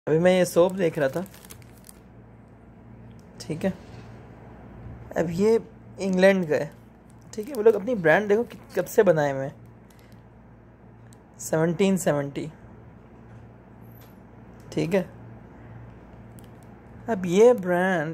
अभी मैं ये सोप देख रहा था, ठीक है। अब ये इंग्लैंड का है, ठीक है। वो लोग अपनी ब्रांड देखो कब से बनाए हुए हैं, 1770, ठीक है। अब ये ब्रांड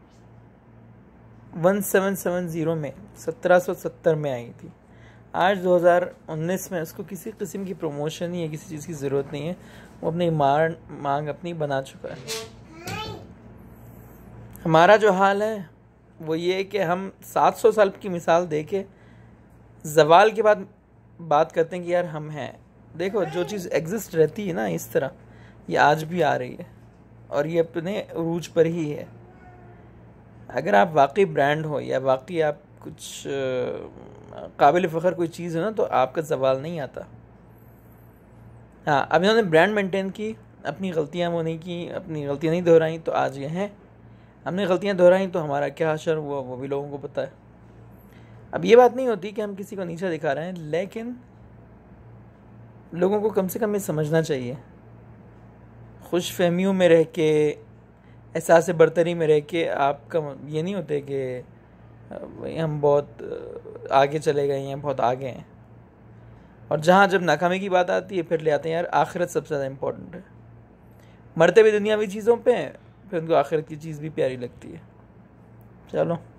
1770 में 1770 में आई थी। आज 2019 में उसको किसी किस्म की प्रमोशन या किसी चीज़ की ज़रूरत नहीं है, वो अपनी मांग अपनी बना चुका है। हमारा जो हाल है वो ये है कि हम 700 साल की मिसाल दे के ज़वाल के बाद बात करते हैं कि यार हम हैं। देखो जो चीज़ एग्जिस्ट रहती है ना इस तरह, ये आज भी आ रही है और ये अपने उरूज पर ही है। अगर आप वाकई ब्रांड हो या वाकई आप कुछ काबिल फ़ख्र कोई चीज़ हो ना, तो आपका ज़वाल नहीं आता। हाँ, अब इन्होंने ब्रांड मेंटेन की, अपनी गलतियाँ वो नहीं की, अपनी गलतियाँ नहीं दोहराई, तो आज ये हैं। हमने गलतियाँ दोहराई तो हमारा क्या हशर हुआ वो भी लोगों को पता है। अब ये बात नहीं होती कि हम किसी को नीचा दिखा रहे हैं, लेकिन लोगों को कम से कम ये समझना चाहिए, खुश फहमियों में रह के, एहसास बरतरी में रह के आपका ये नहीं होते कि हम बहुत आगे चले गए हैं, बहुत आगे हैं। और जहाँ जब नाकामी की बात आती है फिर ले आते हैं यार आखिरत सबसे ज़्यादा इम्पोर्टेंट है। मरते भी दुनियावी चीज़ों पे हैं, फिर उनको आखिरत की चीज़ भी प्यारी लगती है। चलो।